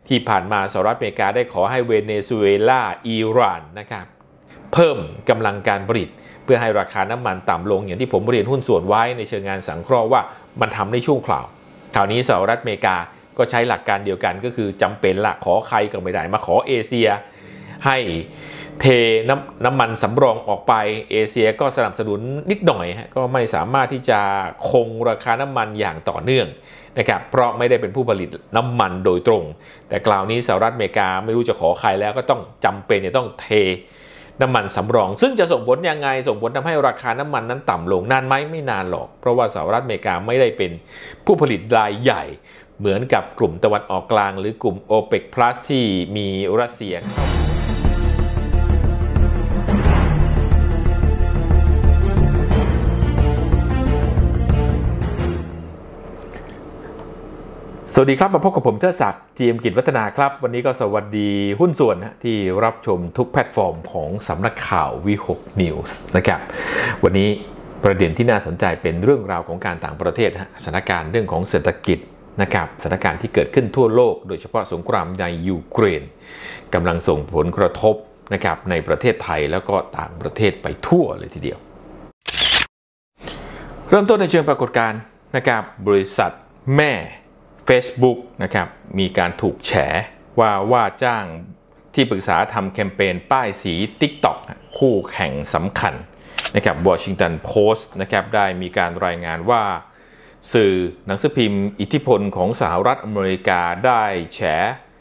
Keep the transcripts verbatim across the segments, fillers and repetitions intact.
ที่ผ่านมาสหรัฐอเมริกาได้ขอให้เวเนซุเอลาอิหร่านนะครับเพิ่มกำลังการผลิตเพื่อให้ราคาน้ำมันต่ำลงอย่างที่ผมเรียนหุ้นส่วนไว้ในเชิงงานสังเคราะห์ว่ามันทำได้ชั่วคราวคราวนี้สหรัฐอเมริกาก็ใช้หลักการเดียวกันก็คือจำเป็นละขอใครก็ไม่ได้มาขอเอเชียให้เทน้ำน้ำมันสำรองออกไปเอเชียก็สนับสนุนนิดหน่อยก็ไม่สามารถที่จะคงราคาน้ำมันอย่างต่อเนื่องนะครับเพราะไม่ได้เป็นผู้ผลิตน้ำมันโดยตรงแต่คราวนี้สหรัฐอเมริกาไม่รู้จะขอใครแล้วก็ต้องจำเป็นจะต้องเทน้ำมันสำรองซึ่งจะส่งผลยังไงส่งผลทำให้ราคาน้ำมันนั้นต่ำลงนานไหมไม่นานหรอกเพราะว่าสหรัฐอเมริกาไม่ได้เป็นผู้ผลิตรายใหญ่เหมือนกับกลุ่มตะวันออกกลางหรือกลุ่ม โอเปก พลัส ที่มีรัสเซียสวัสดีครับมาพบกับผมเทิดศักดิ์ จี เอ็ม กิจวัฒนาครับวันนี้ก็สวัสดีหุ้นส่วนนะที่รับชมทุกแพลตฟอร์มของสำนักข่าว วี หก News นะครับวันนี้ประเด็นที่น่าสนใจเป็นเรื่องราวของการต่างประเทศสถานการณ์เรื่องของเศรษฐกิจนะครับสถานการณ์ที่เกิดขึ้นทั่วโลกโดยเฉพาะสงครามในยูเครนกำลังส่งผลกระทบนะครับในประเทศไทยแล้วก็ต่างประเทศไปทั่วเลยทีเดียวเริ่มต้นในเชิงปรากฏการณ์นะครับบริษัทแม่ Facebook นะครับมีการถูกแฉว่าว่าจ้างที่ปรึกษาทำแคมเปญป้ายสี TikTok คู่แข่งสำคัญนะครับ Washington Post นะครับได้มีการรายงานว่าสื่อหนังสือพิมพ์อิทธิพลของสหรัฐอเมริกาได้แฉ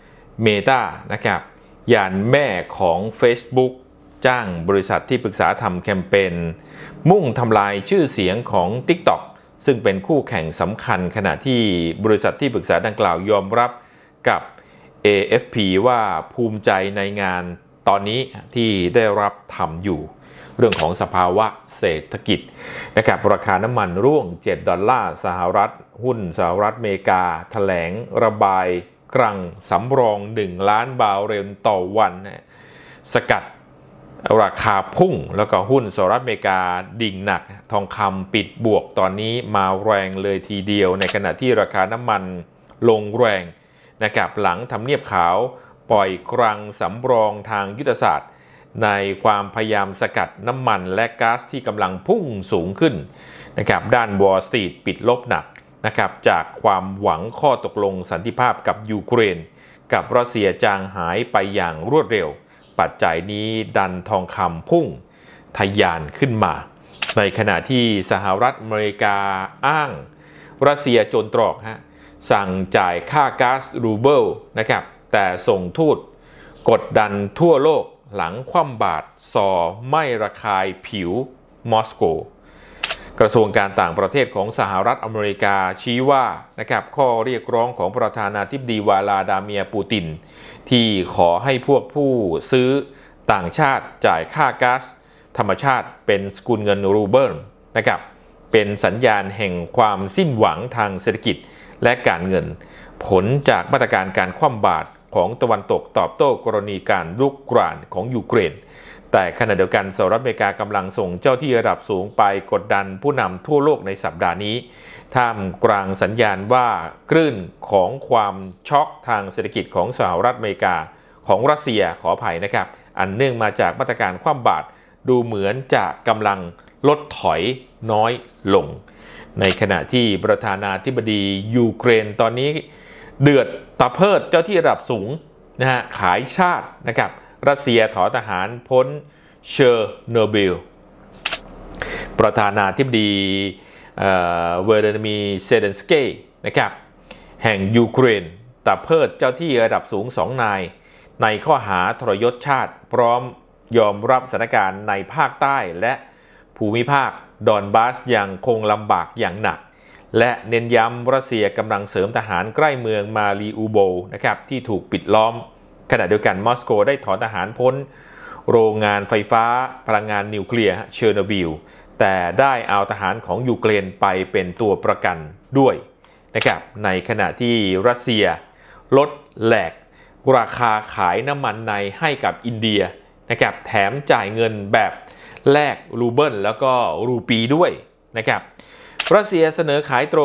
Meta นะครับยานแม่ของ Facebook จ้างบริษัทที่ปรึกษาทำแคมเปญมุ่งทำลายชื่อเสียงของ TikTokซึ่งเป็นคู่แข่งสำคัญขณะที่บริษัทที่ปรึกษาดังกล่าวยอมรับกับ เอ เอฟ พี ว่าภูมิใจในงานตอนนี้ที่ได้รับทำอยู่เรื่องของสภาวะเศรษฐกิจนะครับราคาน้ำมันร่วงเจ็ดดอลลาร์สหรัฐหุ้นสหรัฐอเมริกาแถลงระบายกลั่งสำรองหนึ่งล้านบาร์เรลต่อวันสกัดราคาพุ่งแล้วก็หุ้นสหรัฐอเมริกาดิ่งหนักทองคำปิดบวกตอนนี้มาแรงเลยทีเดียวในขณะที่ราคาน้ำมันลงแรงนะครับหลังทำเนียบขาวปล่อยกลั่งสำรองทางยุทธศาสตร์ในความพยายามสกัดน้ำมันและก๊าซที่กำลังพุ่งสูงขึ้นนะครับด้านวอลล์สตรีทปิดลบหนักนะครับจากความหวังข้อตกลงสันติภาพกับยูเครนกับรัสเซียจางหายไปอย่างรวดเร็วปัจจัยนี้ดันทองคำพุ่งทะยานขึ้นมาในขณะที่สหรัฐอเมริกาอ้างรัสเซียโจรตรอกฮะสั่งจ่ายค่าก๊าซรูเบิลนะครับแต่ส่งทูตกดดันทั่วโลกหลังคว่ำบาตรซอไม่ระคายผิวมอสโกกระทรวงการต่างประเทศของสหรัฐอเมริกาชี้ว่านะครับข้อเรียกร้องของประธานาธิบดีวลาดาเมียร์ปูตินที่ขอให้พวกผู้ซื้อต่างชาติจ่ายค่าก๊าซธรรมชาติเป็นสกุลเงินรูเบิลนะครับเป็นสัญญาณแห่งความสิ้นหวังทางเศรษฐกิจและการเงินผลจากมาตรการการคว่ำบาตรของตะวันตกตอบโต้กรณีการรุกรานของยูเครนแต่ขณะเดียวกันสหรัฐอเมริกากำลังส่งเจ้าที่ระดับสูงไปกดดันผู้นำทั่วโลกในสัปดาห์นี้ท่ามกลางสัญญาณว่าคลื่นของความช็อกทางเศรษฐกิจของสหรัฐอเมริกาของรัสเซียขออภัยนะครับอันเนื่องมาจากมาตรการคว่ำบาตรดูเหมือนจะกำลังลดถอยน้อยลงในขณะที่ประธานาธิบดียูเครนตอนนี้เดือดตะเพิดเจ้าที่ระดับสูงนะฮะขายชาตินะครับรัสเซียถอนทหารพ้นเชอร์โนบิลประธานาธิบดีเวลาดิมีร์เซเลนสกี้นะครับแห่งยูเครนตะเพิดเจ้าที่ระดับสูงสองนายในข้อหาทรยศชาติพร้อมยอมรับสถานการณ์ในภาคใต้และภูมิภาคดอนบาสยังคงลำบากอย่างหนักและเน้นย้ำรัสเซียกำลังเสริมทหารใกล้เมืองมารีอูโบนะครับที่ถูกปิดล้อมขณะเดียวกันมอสโกได้ถอนทหารพ้นโรงงานไฟฟ้าพลังงานนิวเคลียร์เชอร์โนบิลแต่ได้เอาทหารของยูเครนไปเป็นตัวประกันด้วยนะครับในขณะที่รัสเซียลดแหลกราคาขายน้ำมันในให้กับอินเดียนะครับแถมจ่ายเงินแบบแลกรูเบิลแล้วก็รูปีด้วยนะครับรัสเซียเสนอขายตรง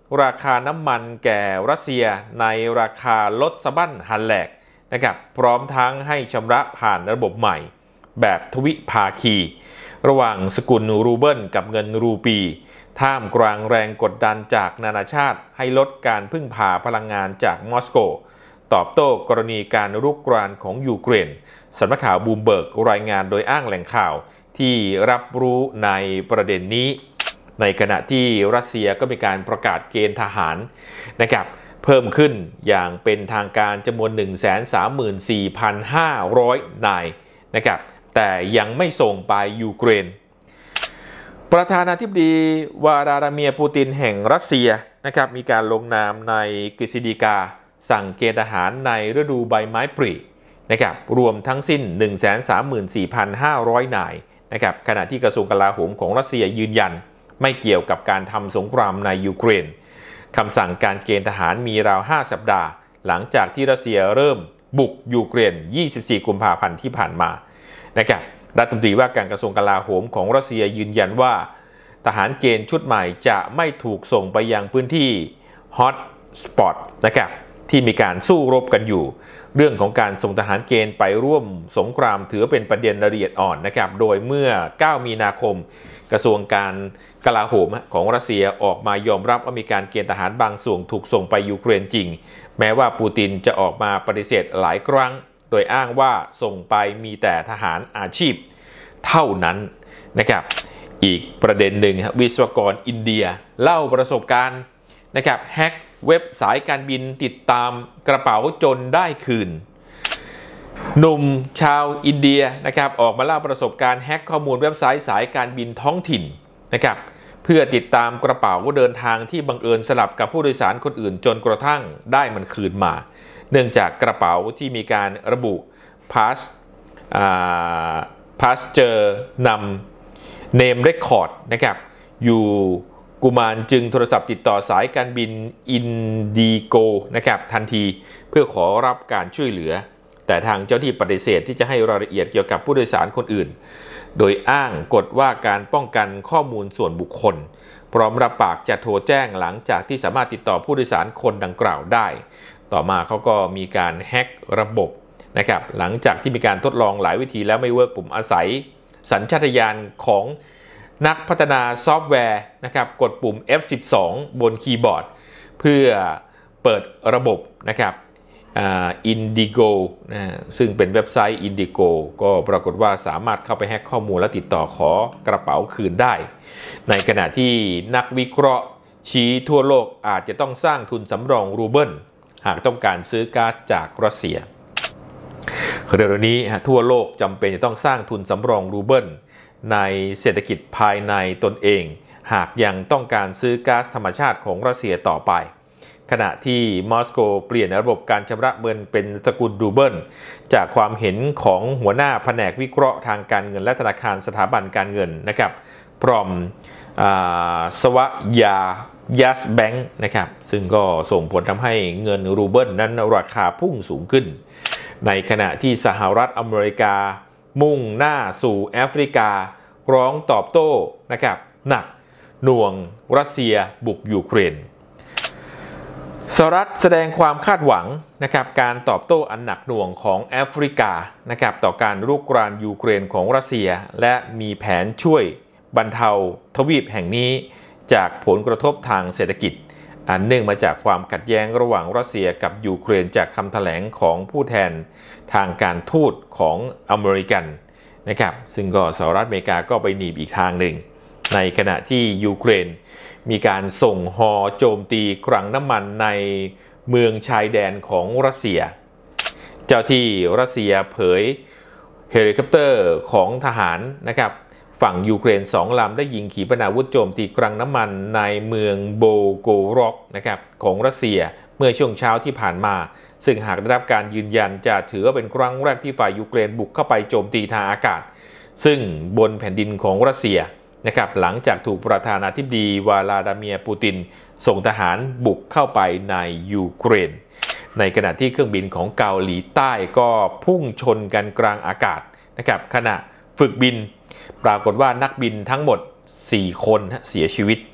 ราคาน้ำมันแก่รัสเซียในราคาลดสะบั้นหันแหลกนะครับพร้อมทั้งให้ชำระผ่านระบบใหม่แบบทวิภาคีระหว่างสกุลรูเบิลกับเงินรูปีท่ามกลางแรงกดดันจากนานาชาติให้ลดการพึ่งพาพลังงานจากมอสโกตอบโต้กรณีการรุกรานของยูเครนสำนักข่าวบูมเบิร์กรายงานโดยอ้างแหล่งข่าวที่รับรู้ในประเด็นนี้ในขณะที่รัสเซียก็มีการประกาศเกณฑ์ทหารนะครับเพิ่มขึ้นอย่างเป็นทางการจำนวน หนึ่งแสนสามหมื่นสี่พันห้าร้อย นายนะครับแต่ยังไม่ส่งไปยูเครนประธานาธิบดีวลาดาเมียร์ปูตินแห่งรัสเซียนะครับมีการลงนามในกฤษฎีกาสั่งเกณฑ์ทหารในฤดูใบไม้ผลินะครับรวมทั้งสิ้น หนึ่งแสนสามหมื่นสี่พันห้าร้อย นายนะครับขณะที่กระทรวงกลาโหมของรัสเซียยืนยันไม่เกี่ยวกับการทำสงครามในยูเครนคำสั่งการเกณฑ์ทหารมีราวห้าสัปดาห์หลังจากที่รัสเซียเริ่มบุกยูเครนยี่สิบสี่กุมภาพันธ์ที่ผ่านมานะครับรัฐมนตรีว่าการกระทรวงกลาโหมของรัสเซียยืนยันว่าทหารเกณฑ์ชุดใหม่จะไม่ถูกส่งไปยังพื้นที่ฮอตสปอตนะครับที่มีการสู้รบกันอยู่เรื่องของการส่งทหารเกณฑ์ไปร่วมสงครามถือเป็นประเด็นละเอียดอ่อนนะครับโดยเมื่อเก้ามีนาคมกระทรวงการกลาโหมของรัสเซียออกมายอมรับว่ามีการเกณฑ์ทหารบางส่วนถูกส่งไปยูเครนจริงแม้ว่าปูตินจะออกมาปฏิเสธหลายครั้งโดยอ้างว่าส่งไปมีแต่ทหารอาชีพเท่านั้นนะครับอีกประเด็นหนึ่งวิศวกรอินเดียเล่าประสบการณ์นะครับแฮ็กเว็บสายการบินติดตามกระเป๋าจนได้คืนหนุ่มชาวอินเดียนะครับออกมาเล่าประสบการณ์แฮ็กข้อมูลเว็บไซต์สายการบินท้องถิ่นนะครับเพื่อติดตามกระเป๋าเดินทางที่บังเอิญสลับกับผู้โดยสารคนอื่นจนกระทั่งได้มันคืนมาเนื่องจากกระเป๋าที่มีการระบุพาสพาสเจอร์นำเนมเรคคอร์ดนะครับอยู่กุมารจึงโทรศัพท์ติดต่อสายการบินอินดิโกนะครับทันทีเพื่อขอรับการช่วยเหลือแต่ทางเจ้าที่ปฏิเสธที่จะให้รายละเอียดเกี่ยวกับผู้โดยสารคนอื่นโดยอ้างกฎว่าการป้องกันข้อมูลส่วนบุคคลพร้อมรับปากจะโทรแจ้งหลังจากที่สามารถติดต่อผู้โดยสารคนดังกล่าวได้ต่อมาเขาก็มีการแฮ็กระบบนะครับหลังจากที่มีการทดลองหลายวิธีแล้วไม่เวิร์กปุ่มอาศัยสัญชาตญาณของนักพัฒนาซอฟต์แวร์นะครับกดปุ่ม เอฟ สิบสอง บนคีย์บอร์ดเพื่อเปิดระบบนะครับอินดิโกนะซึ่งเป็นเว็บไซต์ Indigo ก็ปรากฏว่าสามารถเข้าไปแฮ็กข้อมูลและติดต่อขอกระเป๋าคืนได้ในขณะที่นักวิเคราะห์ชี้ทั่วโลกอาจจะต้องสร้างทุนสำรองรูเบิลหากต้องการซื้อก๊าซจากรัสเซียเร็วนี้ทั่วโลกจำเป็นจะต้องสร้างทุนสำรองรูเบิลในเศรษฐกิจภายในตนเองหากยังต้องการซื้อก๊าซธรรมชาติของรัสเซียต่อไปขณะที่มอสโกเปลี่ยนระบบการชำระเงินเป็นสกุลรูเบิลจากความเห็นของหัวหน้าแผนกวิเคราะห์ทางการเงินและธนาคารสถาบันการเงินนะครับพร้อมสวายายัสแบงค์นะครับซึ่งก็ส่งผลทำให้เงินรูเบิลนั้นราคาพุ่งสูงขึ้นในขณะที่สหรัฐอเมริกามุ่งหน้าสู่แอฟริการ้องตอบโต้นะครับหนักหน่วงรัสเซียบุกยูเครนสหรัฐแสดงความคาดหวังนะครับการตอบโต้อันหนักหน่วงของแอฟริกานะครับต่อการรุกรานยูเครนของรัสเซียและมีแผนช่วยบรรเทาทวีปแห่งนี้จากผลกระทบทางเศรษฐกิจอันเนื่องมาจากความขัดแย้งระหว่างรัสเซียกับยูเครนจากคำแถลงของผู้แทนทางการทูตของอเมริกันนะครับซึ่งก็สหรัฐอเมริกาก็ไปหนีบอีกทางหนึ่งในขณะที่ยูเครนมีการส่งฮอโจมตีคลังน้ำมันในเมืองชายแดนของรัสเซียเจ้าที่รัสเซียเผยเฮลิคอปเตอร์ของทหารนะครับฝั่งยูเครนสองลำได้ยิงขีปนาวุธโจมตีคลังน้ำมันในเมืองโบโกรอกนะครับของรัสเซียเมื่อช่วงเช้าที่ผ่านมาซึ่งหากได้รับการยืนยันจะถือว่าเป็นครั้งแรกที่ฝ่ายยูเครนบุกเข้าไปโจมตีทางอากาศซึ่งบนแผ่นดินของรัสเซียนะครับหลังจากถูกประธานาธิบดีวลาดาเมียร์ปูตินส่งทหารบุกเข้าไปในยูเครนในขณะที่เครื่องบินของเกาหลีใต้ก็พุ่งชนกันกลางอากาศนะครับขณะฝึกบินปรากฏว่านักบินทั้งหมดสี่คนเสียชีวิต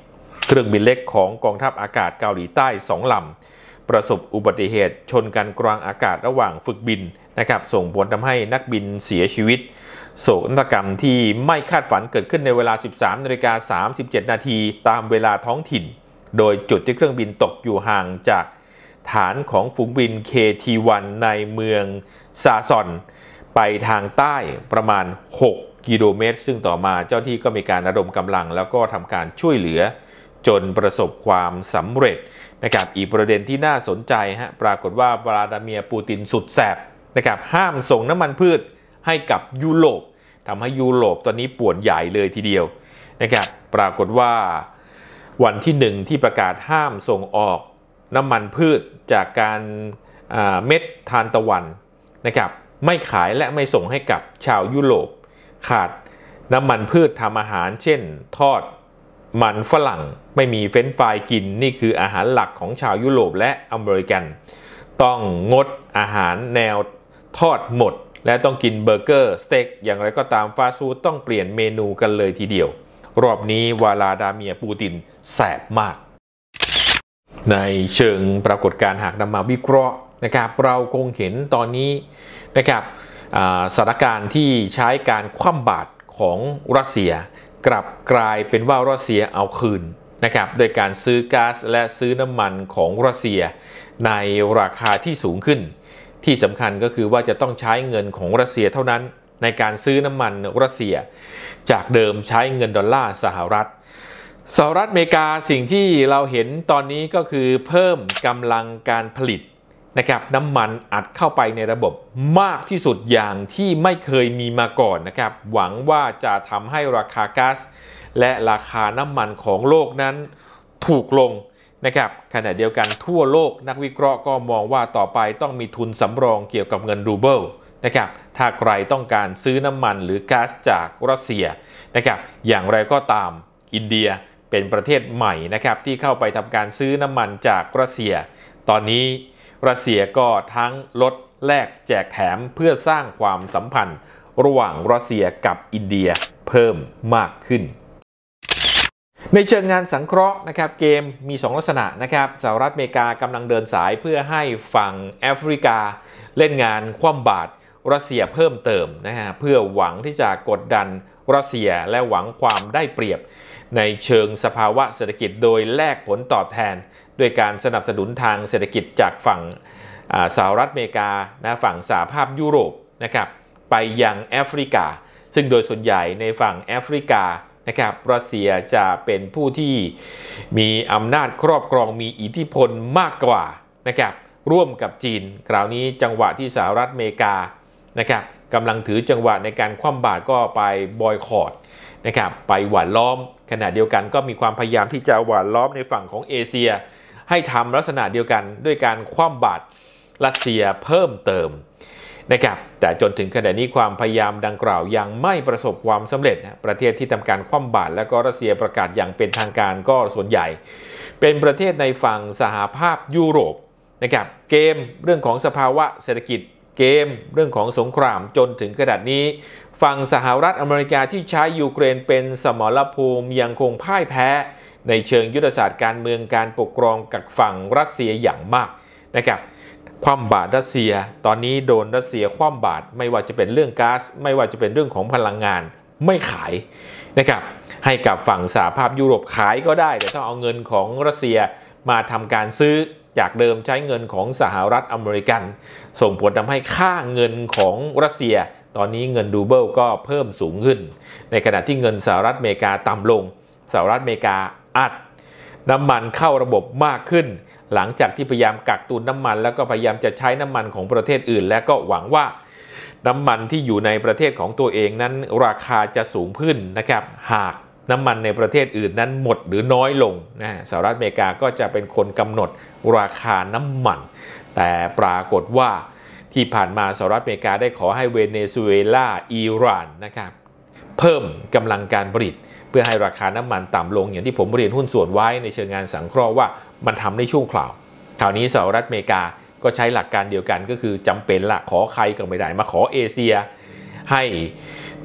เครื่องบินเล็กของกองทัพอากาศเกาหลีใต้สองลำประสบอุบัติเหตุชนกันกลางอากาศระหว่างฝึกบินนะครับส่งผลทำให้นักบินเสียชีวิตโศกนาฏกรรมที่ไม่คาดฝันเกิดขึ้นในเวลา สิบสามนาฬิกาสามสิบเจ็ดนาทีตามเวลาท้องถิ่นโดยจุดที่เครื่องบินตกอยู่ห่างจากฐานของฝูงบิน เค ที วัน ในเมืองซาซอนไปทางใต้ประมาณหกกิโลเมตรซึ่งต่อมาเจ้าที่ก็มีการระดมกำลังแล้วก็ทำการช่วยเหลือจนประสบความสำเร็จนะครับอีกประเด็นที่น่าสนใจฮะปรากฏว่าวลาดิเมียร์ปูตินสุดแสบนะครับห้ามส่งน้ำมันพืชให้กับยุโรปทำให้ยุโรปตอนนี้ปวดใหญ่เลยทีเดียวนะครับปรากฏว่าวันที่หนึ่งที่ประกาศห้ามส่งออกน้ำมันพืชจากการเม็ดทานตะวันนะครับไม่ขายและไม่ส่งให้กับชาวยุโรปขาดน้ำมันพืชทำอาหารเช่นทอดมันฝรั่งไม่มีเฟรนช์ฟรายกินนี่คืออาหารหลักของชาวยุโรปและอเมริกันต้องงดอาหารแนวทอดหมดและต้องกินเบอร์เกอร์สเต็กอย่างไรก็ตามฟาสต์ฟู้ดต้องเปลี่ยนเมนูกันเลยทีเดียวรอบนี้วลาดิเมียร์ปูตินแสบมากในเชิงปรากฏการณ์หากนำมาวิเคราะห์นะครับเราคงเห็นตอนนี้นะครับสถานการณ์ที่ใช้การคว่ำบาตรของรัสเซียกลับกลายเป็นว่ารัสเซียเอาคืนนะครับโดยการซื้อก๊าซและซื้อน้ำมันของรัสเซียในราคาที่สูงขึ้นที่สำคัญก็คือว่าจะต้องใช้เงินของรัสเซียเท่านั้นในการซื้อน้ำมันรัสเซียจากเดิมใช้เงินดอลลาร์สหรัฐสหรัฐอเมริกาสิ่งที่เราเห็นตอนนี้ก็คือเพิ่มกำลังการผลิตนะครับน้ำมันอัดเข้าไปในระบบมากที่สุดอย่างที่ไม่เคยมีมาก่อนนะครับหวังว่าจะทำให้ราคาก๊าซและราคาน้ำมันของโลกนั้นถูกลงนะครับขณะเดียวกันทั่วโลกนักวิเคราะห์ก็มองว่าต่อไปต้องมีทุนสำรองเกี่ยวกับเงินรูเบิลนะครับถ้าใครต้องการซื้อน้ำมันหรือก๊าซจากรัสเซียนะครับอย่างไรก็ตามอินเดียเป็นประเทศใหม่นะครับที่เข้าไปทำการซื้อน้ำมันจากรัสเซียตอนนี้รัสเซียก็ทั้งลดแลกแจกแถมเพื่อสร้างความสัมพันธ์ระหว่างรัสเซียกับอินเดียเพิ่มมากขึ้นในเชิงงานสังเคราะห์นะครับเกมมีสองลักษณะนะครับสหรัฐอเมริกากำลังเดินสายเพื่อให้ฝั่งแอฟริกาเล่นงานคว่ำบาตรรัสเซียเพิ่มเติมนะฮะเพื่อหวังที่จะกดดันรัสเซียและหวังความได้เปรียบในเชิงสภาวะเศรษฐกิจโดยแลกผลตอบแทนด้วยการสนับสนุนทางเศรษฐกิจจากฝั่งสหรัฐอเมริกานะฝั่งสหภาพยุโรปนะครับไปยังแอฟริกาซึ่งโดยส่วนใหญ่ในฝั่งแอฟริกานะครับรัสเซียจะเป็นผู้ที่มีอำนาจครอบครองมีอิทธิพลมากกว่านะครับร่วมกับจีนคราวนี้จังหวะที่สหรัฐอเมริกานะครับกำลังถือจังหวะในการคว่ำบาตรก็ไปบอยคอตนะครับไปหว่านล้อมขณะเดียวกันก็มีความพยายามที่จะหว่านล้อมในฝั่งของเอเชียให้ทำลักษณะเดียวกันด้วยการคว่ำบาตรรัสเซียเพิ่มเติมนะครับแต่จนถึงขณะนี้ความพยายามดังกล่าวยังไม่ประสบความสำเร็จประเทศที่ทำการคว่ำบาตรและก็รัสเซียประกาศอย่างเป็นทางการก็ส่วนใหญ่เป็นประเทศในฝั่งสหภาพยุโรปนะครับเกมเรื่องของสภาวะเศรษฐกิจเกมเรื่องของสงครามจนถึงขนาดนี้ฝั่งสหรัฐอเมริกาที่ใช้ยูเครนเป็นสมรภูมิยังคงพ่ายแพ้ในเชิงยุทธศาสตร์การเมืองการปกครองกับฝั่งรัสเซียอย่างมากนะครับคว่ำบาตรรัสเซียตอนนี้โดนรัสเซียคว่ำบาตรไม่ว่าจะเป็นเรื่องก๊าซไม่ว่าจะเป็นเรื่องของพลังงานไม่ขายนะครับให้กับฝั่งสหภาพยุโรปขายก็ได้แต่ต้องเอาเงินของรัสเซียมาทำการซื้อจากเดิมใช้เงินของสหรัฐอเมริกันส่งผลทำให้ค่าเงินของรัสเซียตอนนี้เงินรูเบิลก็เพิ่มสูงขึ้นในขณะที่เงินสหรัฐอเมริกาต่ำลงสหรัฐอเมริกาอัดน้ำมันเข้าระบบมากขึ้นหลังจากที่พยายามกักตุนน้ำมันแล้วก็พยายามจะใช้น้ำมันของประเทศอื่นและก็หวังว่าน้ำมันที่อยู่ในประเทศของตัวเองนั้นราคาจะสูงขึ้นนะครับหากน้ำมันในประเทศอื่นนั้นหมดหรือน้อยลงนะสหรัฐอเมริกาก็จะเป็นคนกำหนดราคาน้ำมันแต่ปรากฏว่าที่ผ่านมาสหรัฐอเมริกาได้ขอให้เวเนซุเอลาอิหร่านนะครับเพิ่มกำลังการผลิตเพื่อให้ราคาน้ำมันต่ำลงอย่างที่ผมเรียนหุ้นส่วนไว้ในเชิงงานสังเคราะห์ว่ามันทำในช่วงคราวคราวนี้สหรัฐอเมริกาก็ใช้หลักการเดียวกันก็คือจำเป็นละขอใครก็ไม่ได้มาขอเอเชียให้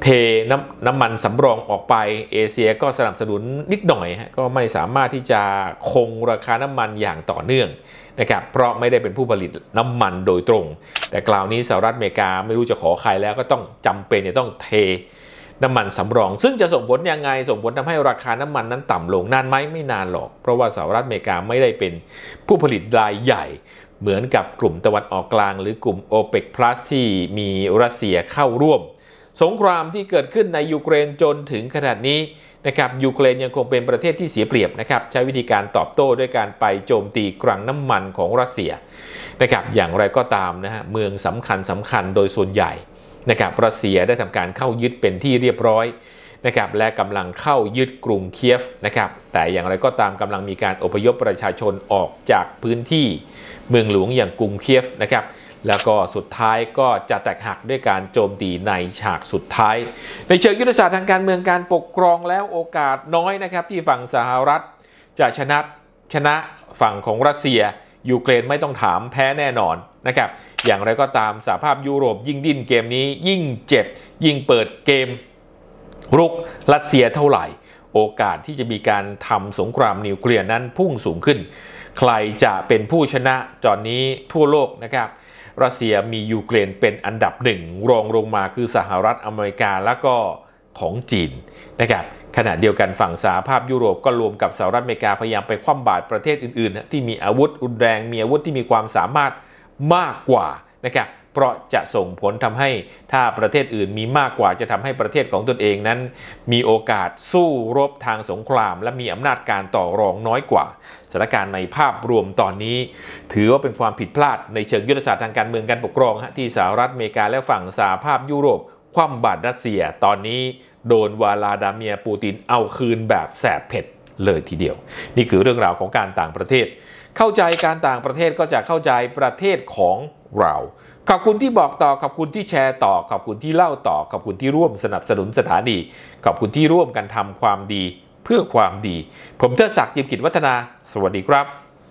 เทน้ำน้ำมันสำรองออกไปเอเชียก็สนับสนุนนิดหน่อยฮะก็ไม่สามารถที่จะคงราคาน้ำมันอย่างต่อเนื่องนะครับเพราะไม่ได้เป็นผู้ผลิตน้ำมันโดยตรงแต่คราวนี้สหรัฐอเมริกาไม่รู้จะขอใครแล้วก็ต้องจำเป็นจะต้องเทน้ำมันสำรองซึ่งจะส่งผลยังไงส่งผลทำให้ราคาน้ำมันนั้นต่ำลงนานไหมไม่นานหรอกเพราะว่าสหรัฐอเมริกาไม่ได้เป็นผู้ผลิตรายใหญ่เหมือนกับกลุ่มตะวันออกกลางหรือกลุ่ม โอเปก พลัส ที่มีรัสเซียเข้าร่วมสงครามที่เกิดขึ้นในยูเครนจนถึงขนาดนี้นะครับยูเครนยังคงเป็นประเทศที่เสียเปรียบนะครับใช้วิธีการตอบโต้ด้วยการไปโจมตีคลังน้ำมันของรัสเซียนะครับอย่างไรก็ตามนะฮะเมืองสำคัญสำคัญโดยส่วนใหญ่นะครับรัสเซียได้ทำการเข้ายึดเป็นที่เรียบร้อยนะครับและกำลังเข้ายึดกรุงเคียฟนะครับแต่อย่างไรก็ตามกำลังมีการอพยพประชาชนออกจากพื้นที่เมืองหลวงอย่างกรุงเคียฟนะครับแล้วก็สุดท้ายก็จะแตกหักด้วยการโจมตีในฉากสุดท้ายในเชิงยุทธศาสตร์ทางการเมืองการปกครองแล้วโอกาสน้อยนะครับที่ฝั่งสหรัฐจะชนะชนะฝั่งของรัสเซียยูเครนไม่ต้องถามแพ้แน่นอนนะครับอย่างไรก็ตามสหภาพยุโรปยิ่งดิ้นเกมนี้ยิ่งเจ็บยิ่งเปิดเกมรุกรัสเซียเท่าไหร่โอกาสที่จะมีการทำสงครามนิวเคลียร์นั้นพุ่งสูงขึ้นใครจะเป็นผู้ชนะตอนนี้ทั่วโลกนะครับรัสเซียมียูเครนเป็นอันดับหนึ่งรองลงมาคือสหรัฐอเมริกาแล้วก็ของจีนนะครับขณะเดียวกันฝั่งสหภาพยุโรปก็รวมกับสหรัฐอเมริกาพยายามไปคว่ำบาตรประเทศอื่นๆที่มีอาวุธรุนแรงมีอาวุธที่มีความสามารถมากกว่านะครับเพราะจะส่งผลทำให้ถ้าประเทศอื่นมีมากกว่าจะทำให้ประเทศของตนเองนั้นมีโอกาสสู้รบทางสงครามและมีอำนาจการต่อรองน้อยกว่าสถานการณ์ในภาพรวมตอนนี้ถือว่าเป็นความผิดพลาดในเชิงยุทธศาสตร์ทางการเมืองการปกครองที่สหรัฐอเมริกาและฝั่งสหภาพยุโรปคว่ำบาตรรัสเซียตอนนี้โดนวลาดาเมียร์ปูตินเอาคืนแบบแสบเผ็ดเลยทีเดียวนี่คือเรื่องราวของการต่างประเทศเข้าใจการต่างประเทศก็จะเข้าใจประเทศของเราขอบคุณที่บอกต่อขอบคุณที่แชร์ต่อขอบคุณที่เล่าต่อขอบคุณที่ร่วมสนับสนุนสถานีขอบคุณที่ร่วมกันทำความดีเพื่อความดีผมเทิดศักดิ์ จิมกิจวัฒนาสวัสดีครับ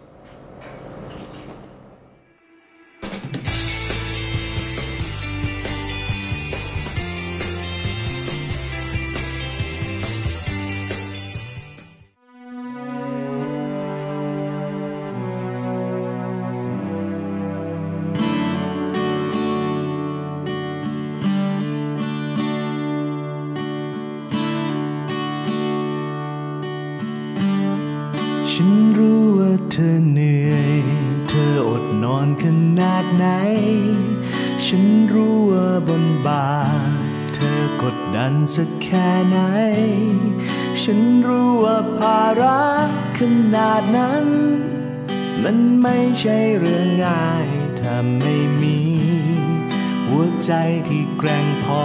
ฉันรู้ว่าเธอเหนื่อยเธออดนอนขนาดไหนฉันรู้ว่าบนบ่าเธอกดดันสักแค่ไหนฉันรู้ว่าภาระขนาดนั้นมันไม่ใช่เรื่องง่ายถ้าไม่มีหัวใจที่แกร่งพอ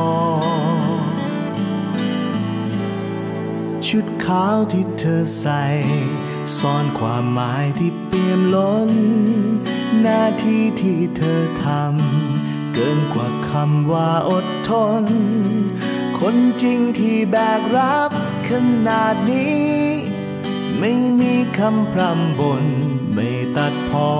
ชุดขาวที่เธอใส่ซ่อนความหมายที่เปี่ยมล้นหน้าที่ที่เธอทำเกินกว่าคำว่าอดทนคนจริงที่แบกรับขนาดนี้ไม่มีคำพร่ำบ่นไม่ตัดพ้อ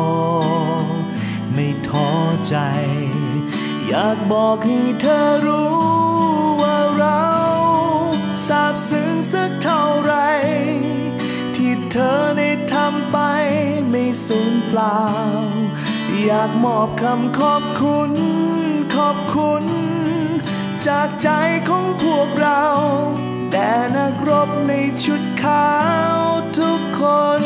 ไม่ท้อใจอยากบอกให้เธอรู้ว่าเราซาบซึ้งสักเท่าไรที่เธอได้ทำไปไม่สูญเปล่าอยากมอบคำขอบคุณขอบคุณจากใจของพวกเราแด่นักรบในชุดขาวทุกคน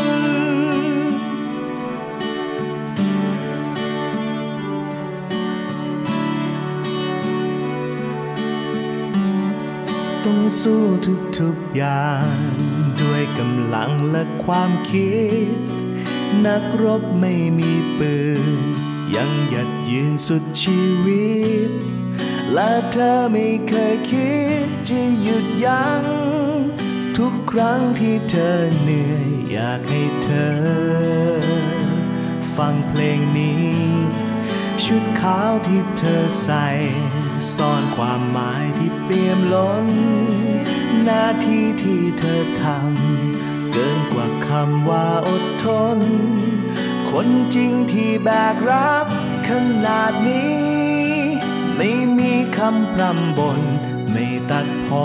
ต้องสู้ทุกๆอย่างด้วยกำลังและความคิดนักรบไม่มีปืนยังหยัดยืนสุดชีวิตและเธอไม่เคยคิดจะหยุดยั้งทุกครั้งที่เธอเหนื่อยอยากให้เธอฟังเพลงนี้ชุดขาวที่เธอใส่ซ่อนความหมายที่เปี่ยมล้นหน้าที่ที่เธอทำเกินกว่าคำว่าอดทนคนจริงที่แบกรับขนาดนี้ไม่มีคำพร่ำบ่นไม่ตัดพ้อ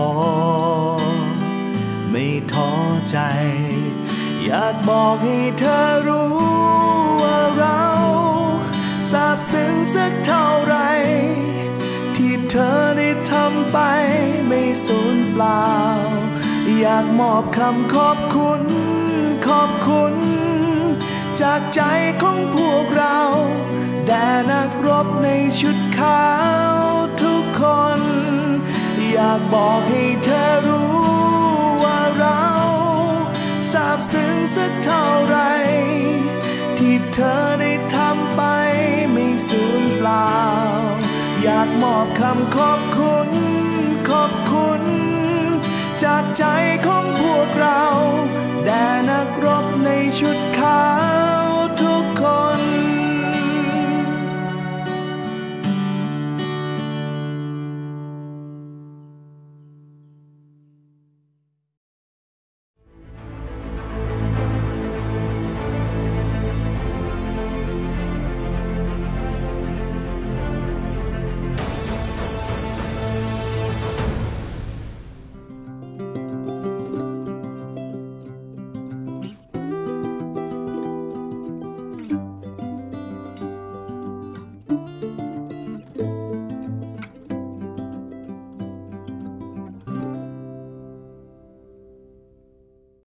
ไม่ท้อใจอยากบอกให้เธอรู้ว่าเราซาบซึ้งสักเท่าไรที่เธอได้ทำไปไม่สูญเปล่าอยากมอบคำขอบคุณขอบคุณจากใจของพวกเราแด่นักรบในชุดขาวทุกคนอยากบอกให้เธอรู้ว่าเราซาบซึ้งสักเท่าไรที่เธอได้ทำไปไม่สูญเปล่าอยากมอบคำขอบคุณขอบคุณจากใจของพวกเราแด่นักรบในชุดขาว